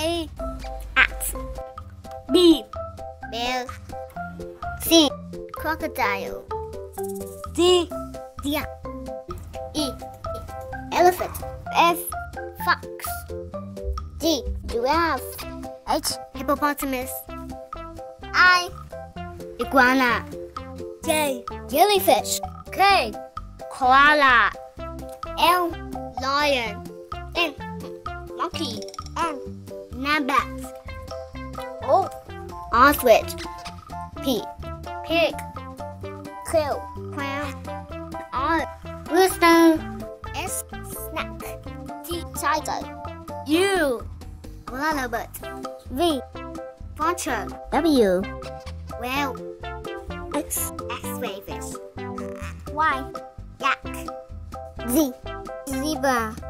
A. At. B. Bear. C. Crocodile. D. Deer. E. Elephant. F. Fox. G. Giraffe. H. Hippopotamus. I. Iguana. J. Jellyfish. K. Koala. L. Lion. N. Monkey. N. Nambat. O. Ostrich. P. Pig. Q. Clown. R. Rooster. S. Snack. T. Tiger. U. Lalabut. V. Vulture. W. Whale. X. X-ray fish. Y. Yak. Z. Zebra.